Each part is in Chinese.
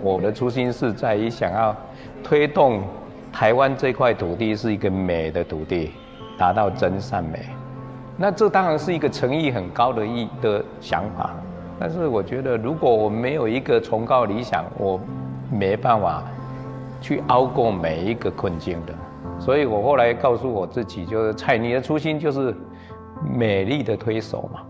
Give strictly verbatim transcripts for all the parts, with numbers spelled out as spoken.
我的初心是在于想要推动台湾这块土地是一个美的土地，达到真善美。那这当然是一个诚意很高的意的想法，但是我觉得如果我没有一个崇高理想，我没办法去熬过每一个困境的。所以我后来告诉我自己，就是蔡，你的初心就是美丽的推手嘛。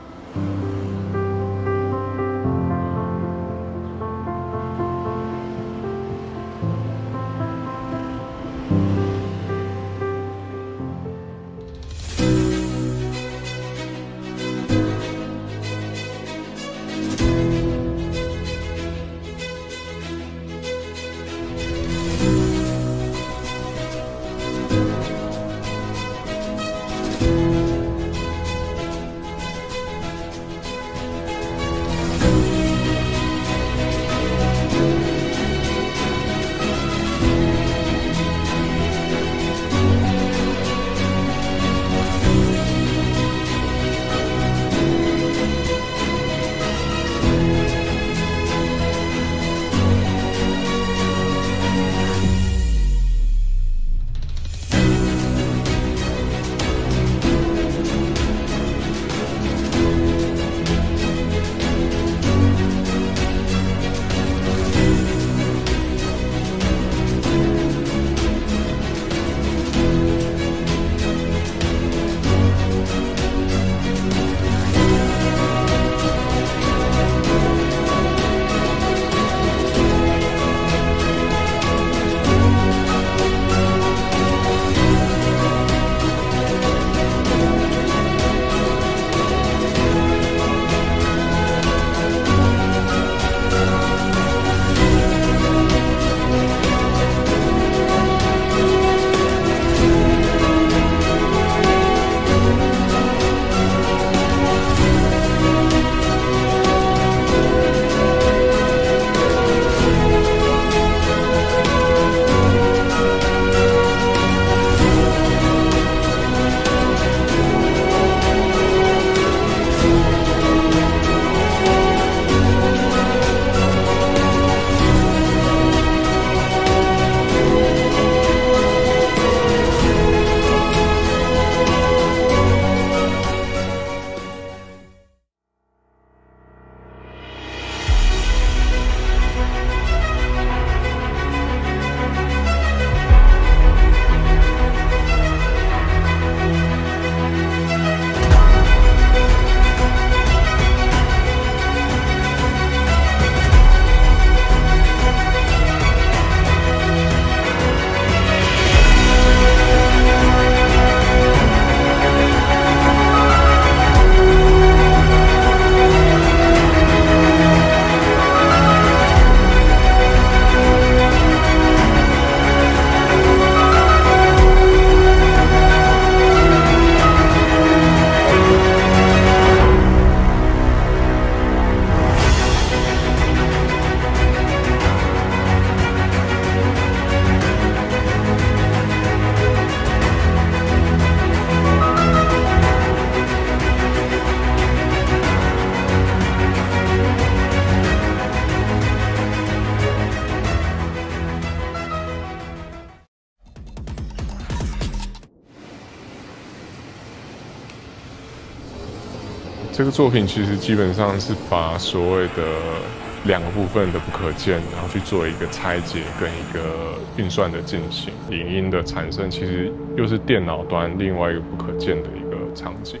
这个作品其实基本上是把所谓的两个部分的不可见，然后去做一个拆解跟一个运算的进行。影音的产生其实又是电脑端另外一个不可见的一个场景。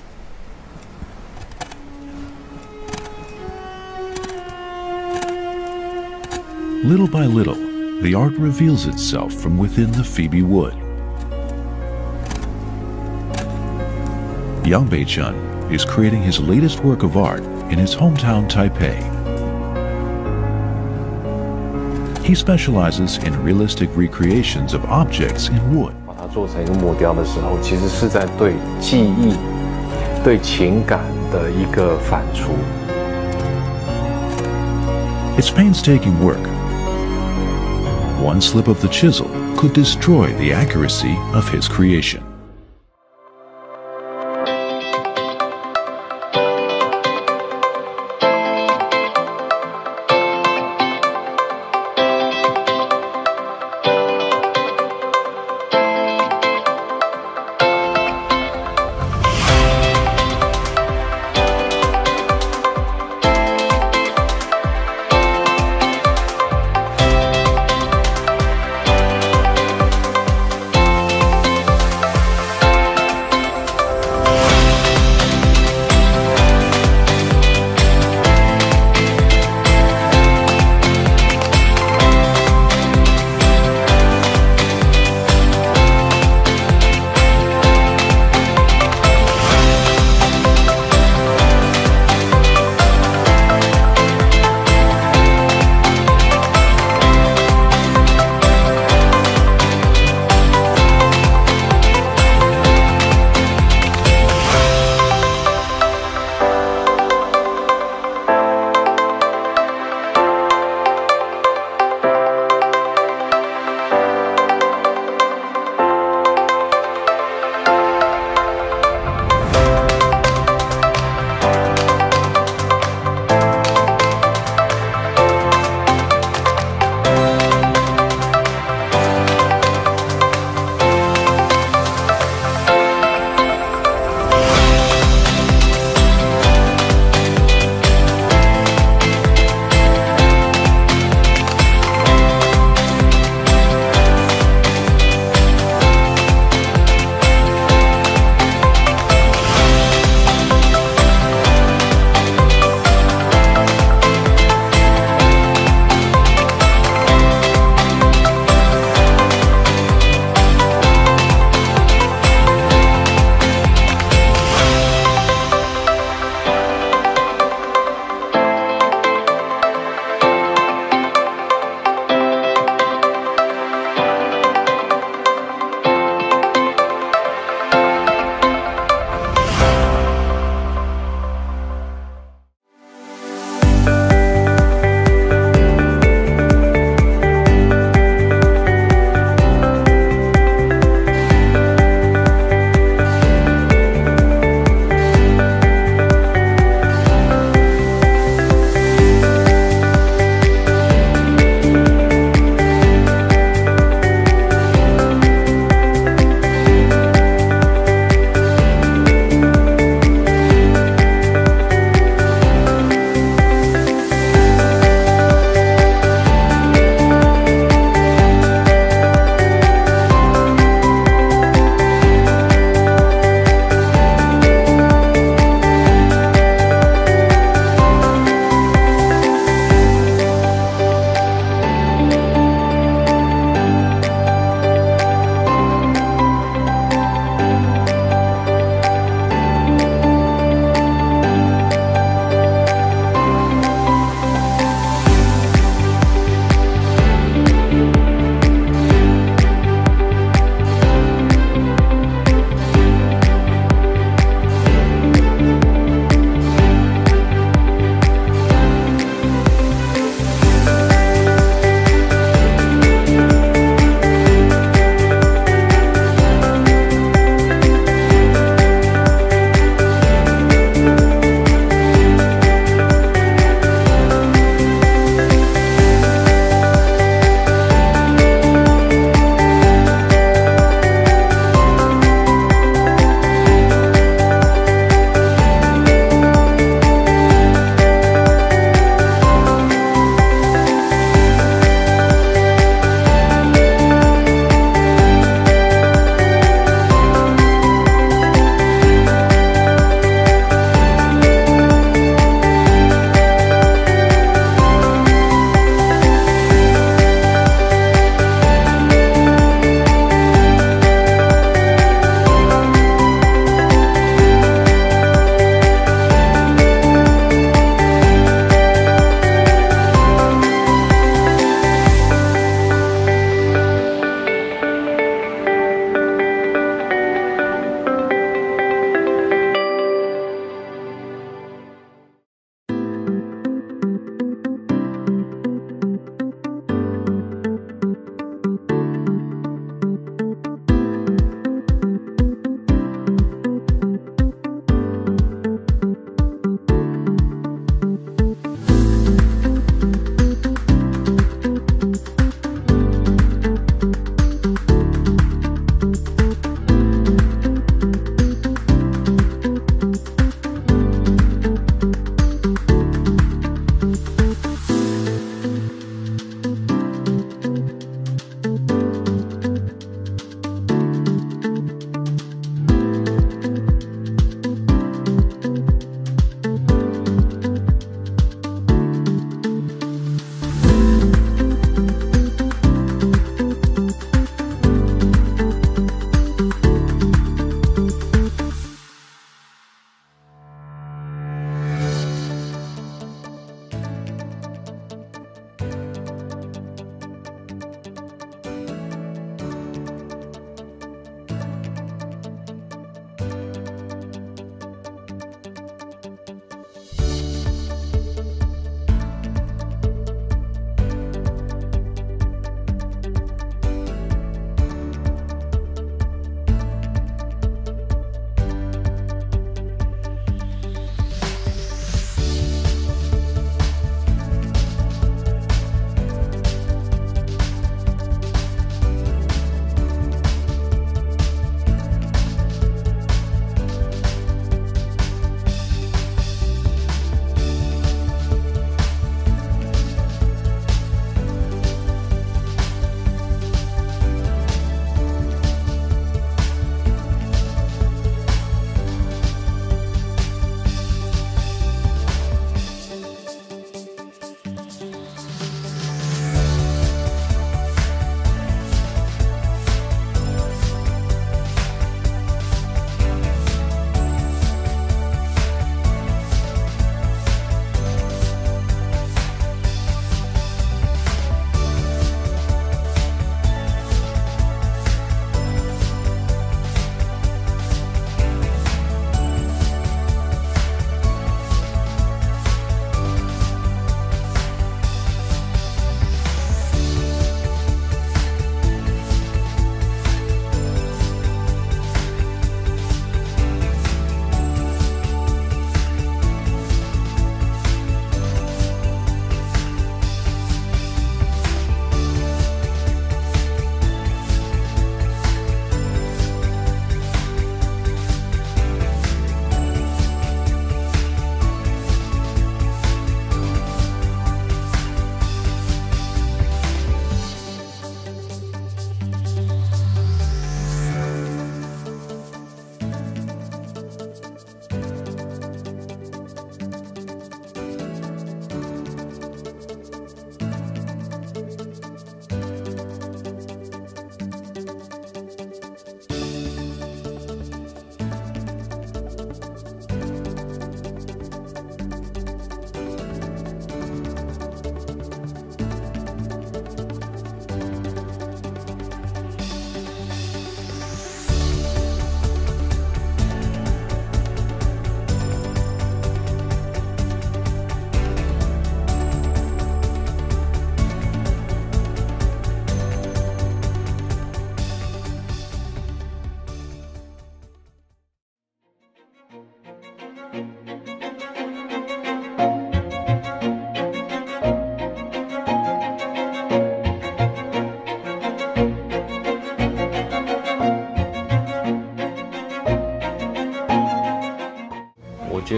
Little by little, the art reveals itself from within the Phoebe wood. Yang Beichun is creating his latest work of art in his hometown Taipei. He specializes in realistic recreations of objects in wood. 把它做成一个木雕的时候，其实是在对记忆、对情感的一个反刍。 It's painstaking work. One slip of the chisel could destroy the accuracy of his creation.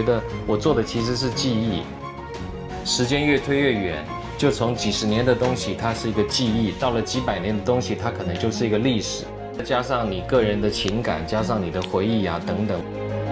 觉得我做的其实是记忆。时间越推越远，就从几十年的东西，它是一个记忆；到了几百年的东西，它可能就是一个历史。加上你个人的情感，加上你的回忆啊等等。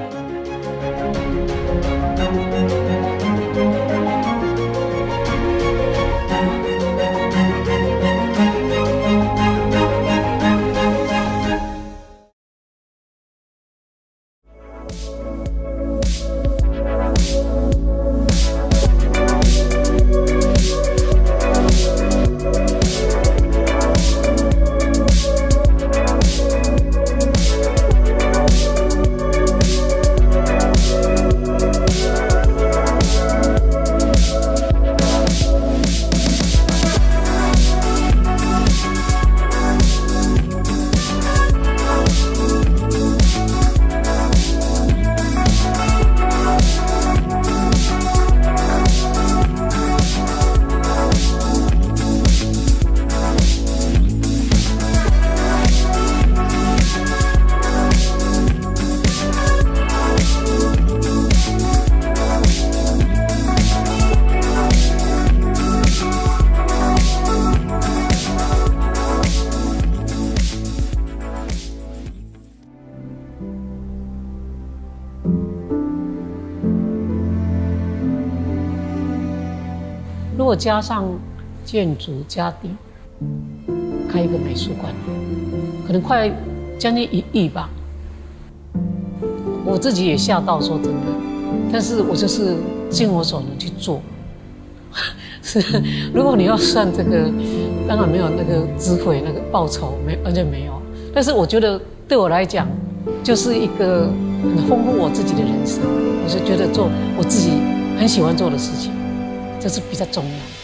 如果加上建筑家底，开一个美术馆，可能快将近一亿吧。我自己也吓到，说真的，但是我就是尽我所能去做。是，如果你要算这个，当然没有那个智慧、那个报酬，没完全没有。但是我觉得对我来讲，就是一个很丰富我自己的人生。我是觉得做我自己很喜欢做的事情。这是比较重要。